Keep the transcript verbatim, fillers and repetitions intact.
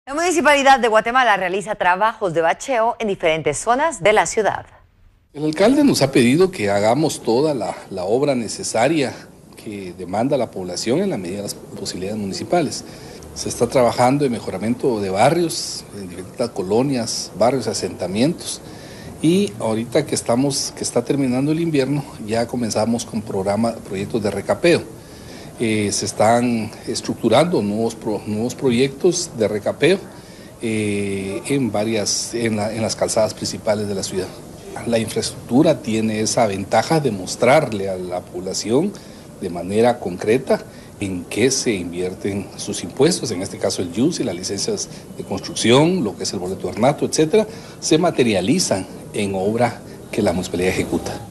La Municipalidad de Guatemala realiza trabajos de bacheo en diferentes zonas de la ciudad. El alcalde nos ha pedido que hagamos toda la, la obra necesaria que demanda la población en la medida de las posibilidades municipales. Se está trabajando en mejoramiento de barrios, en diferentes colonias, barrios, asentamientos. Y ahorita que, estamos, que está terminando el invierno, ya comenzamos con programa, proyectos de recapeo. Eh, se están estructurando nuevos, pro, nuevos proyectos de recapeo eh, en, varias, en, la, en las calzadas principales de la ciudad. La infraestructura tiene esa ventaja de mostrarle a la población de manera concreta en qué se invierten sus impuestos, en este caso el I U S y las licencias de construcción, lo que es el boleto de ornato, etcétera, se materializan en obra que la municipalidad ejecuta.